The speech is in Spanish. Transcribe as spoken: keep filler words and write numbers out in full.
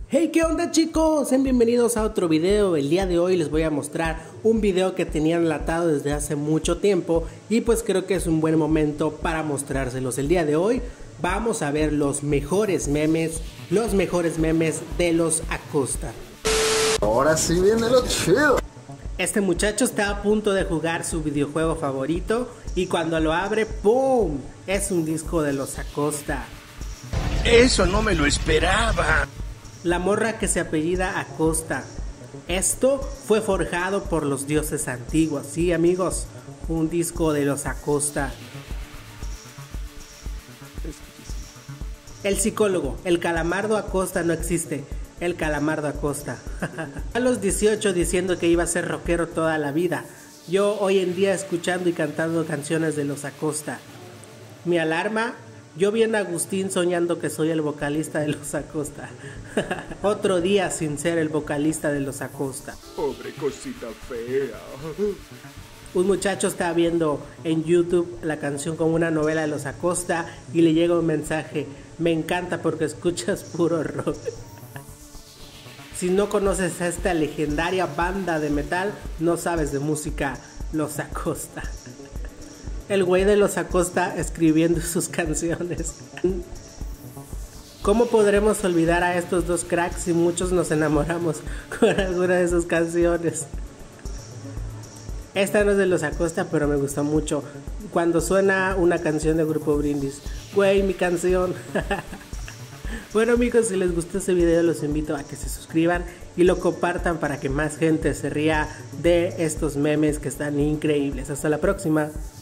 Hey, ¿qué onda, chicos? Sean bienvenidos a otro video. El día de hoy les voy a mostrar un video que tenía enlatado desde hace mucho tiempo y pues creo que es un buen momento para mostrárselos. El día de hoy vamos a ver los mejores memes, los mejores memes de los Acosta. Ahora sí viene lo chido. Este muchacho está a punto de jugar su videojuego favorito y cuando lo abre, ¡pum! Es un disco de los Acosta. Eso no me lo esperaba. La morra que se apellida Acosta. Esto fue forjado por los dioses antiguos. Sí, amigos, un disco de los Acosta. El psicólogo, el Calamardo Acosta no existe. El Calamardo Acosta. A los dieciocho diciendo que iba a ser rockero toda la vida. Yo hoy en día escuchando y cantando canciones de los Acosta. Mi alarma. Yo vi en Agustín soñando que soy el vocalista de los Acosta. Otro día sin ser el vocalista de los Acosta. Pobre cosita fea. Un muchacho está viendo en YouTube la canción como una novela de los Acosta y le llega un mensaje. Me encanta porque escuchas puro rock. Si no conoces a esta legendaria banda de metal, no sabes de música, los Acosta. El güey de los Acosta escribiendo sus canciones. ¿Cómo podremos olvidar a estos dos cracks si muchos nos enamoramos con alguna de sus canciones? Esta no es de los Acosta, pero me gustó mucho. Cuando suena una canción de Grupo Brindis. Güey, mi canción. Bueno, amigos, si les gustó este video los invito a que se suscriban y lo compartan para que más gente se ría de estos memes que están increíbles. Hasta la próxima.